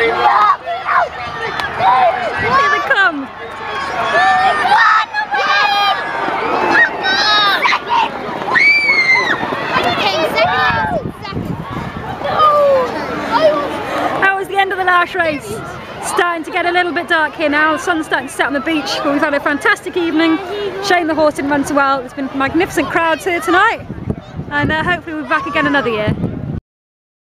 Here they come. That was the end of the last race. Starting to get a little bit dark here now. The sun's starting to set on the beach, but we've had a fantastic evening. Shame the horse didn't run so well. There's been magnificent crowds here tonight, and hopefully we'll be back again another year.